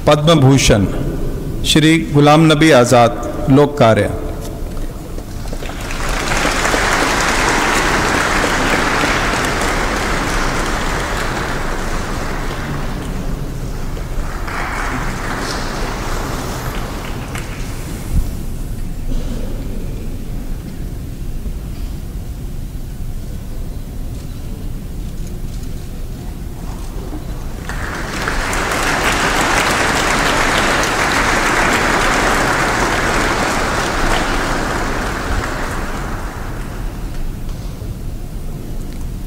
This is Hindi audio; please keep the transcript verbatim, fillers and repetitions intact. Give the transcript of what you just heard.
पद्म भूषण श्री गुलाम नबी आज़ाद, लोक कार्य।